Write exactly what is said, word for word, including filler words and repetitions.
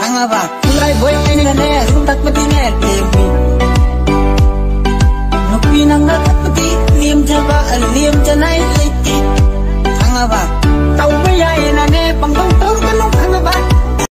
khangaba khulai boy ne ne rum tak pati ne temi nupi nang na pati liam jaba liam janai leti khangaba